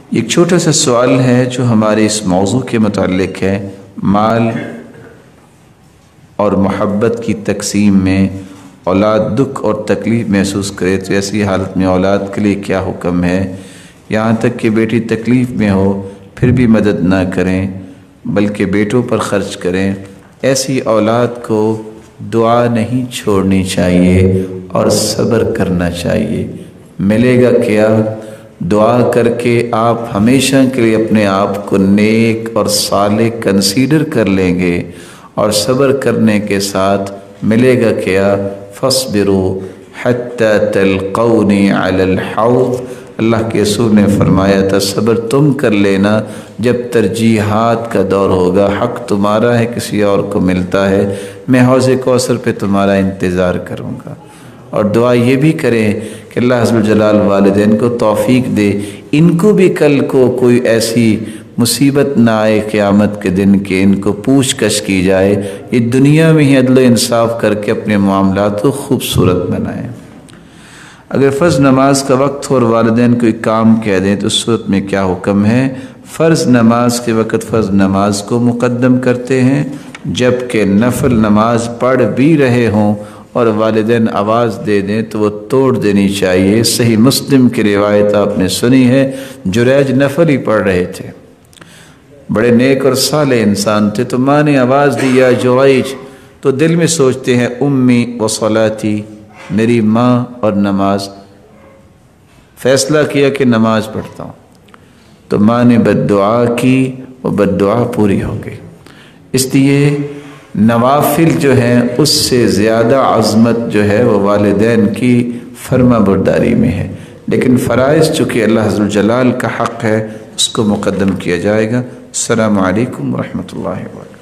ایک چھوٹا سا سوال ہے جو ہمارے اس موضوع کے متعلق ہے، مال اور محبت کی تقسیم میں اولاد دکھ اور تکلیف محسوس کرے تو ایسی حالت میں اولاد کے لیے کیا حکم ہے؟ یہاں تک کہ بیٹی تکلیف میں ہو پھر بھی مدد نہ کریں بلکہ بیٹوں پر خرچ کریں۔ ایسی اولاد کو دعا نہیں چھوڑنی چاہیے اور صبر کرنا چاہیے۔ ملے گا کیا؟ دعا کر کے آپ ہمیشہ کے لیے اپنے آپ کو نیک اور صالح کنسیڈر کر لیں گے، اور صبر کرنے کے ساتھ ملے گا کیا؟ فاصبروا حتی تلقونی علی الحوض، اللہ کے رسول نے فرمایا تھا صبر تم کر لینا جب ترجیحات کا دور ہوگا، حق تمہارا ہے کسی اور کو ملتا ہے، میں حوض کوثر پہ تمہارا انتظار کروں گا۔ اور دعا یہ بھی کریں کہ اللہ عز و جلال والدین کو توفیق دے، ان کو بھی کل کو کوئی ایسی مصیبت نہ آئے قیامت کے دن کہ ان کو پوچھ گچھ کی جائے، یہ دنیا میں ہی عدل و انصاف کر کے اپنے معاملات کو خوبصورت بنائیں۔ اگر فرض نماز کا وقت ہو اور والدین کوئی کام کہہ دیں تو اس صورت میں کیا حکم ہے؟ فرض نماز کے وقت فرض نماز کو مقدم کرتے ہیں، جبکہ نفل نماز پڑھ بھی رہے ہوں اور والدین آواز دے دیں تو وہ توڑ دینی چاہیے۔ صحیح مسلم کی روایت آپ نے سنی ہے، جریج نفل ہی پڑھ رہے تھے، بڑے نیک اور صالح انسان تھے، تو ماں نے آواز دی یا جریج، تو دل میں سوچتے ہیں امی و صلاتی، میری ماں اور نماز، فیصلہ کیا کہ نماز پڑھتا ہوں، تو ماں نے بد دعا کی، وہ بد دعا پوری ہو گئی۔ اس لیے نوافل جو ہیں اس سے زیادہ عظمت جو ہے وہ والدین کی فرما برداری میں ہے، لیکن فرائض چونکہ اللہ عز و جلال کا حق ہے اس کو مقدم کیا جائے گا۔ السلام علیکم ورحمۃ اللہ وبرکاتہ۔